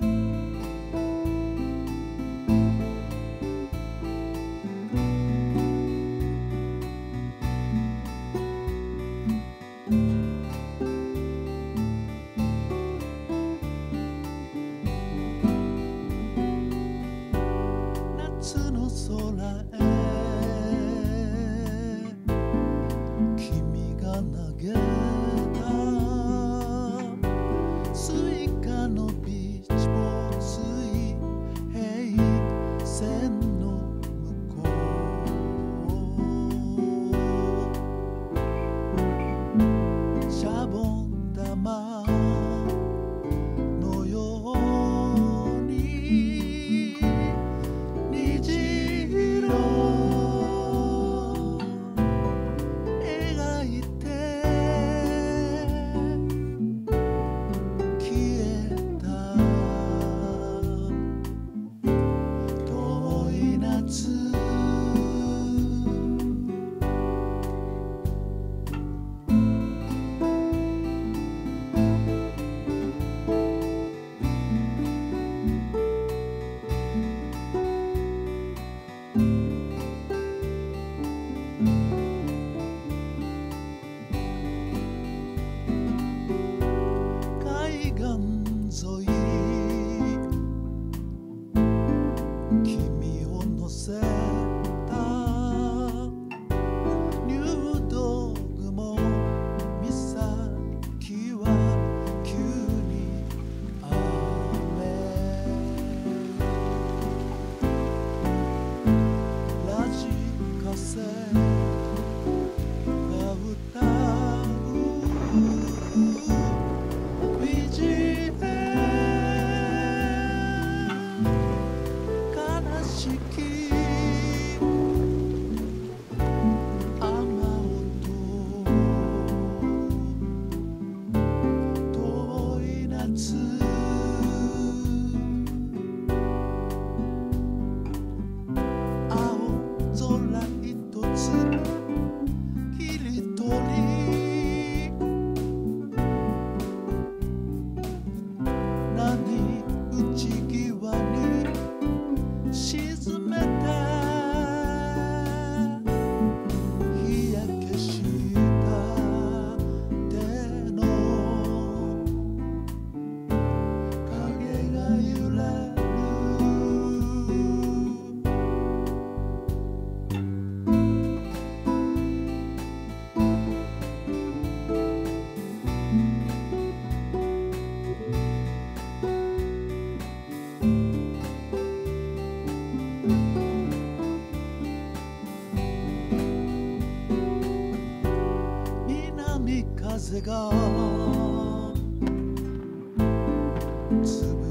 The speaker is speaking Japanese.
夏の空へ君が投げたスイカのビーチボ水平線の向こうシャボン玉のように虹色描いて消えた遠い夏海岸沿い君を乗せた入道雲岬は急に雨ラジカセが歌うBGM悲しき雨音遠い夏青空一つ切り取り波打ち際に沈めて日焼けした手の影が揺れる南風がつぶ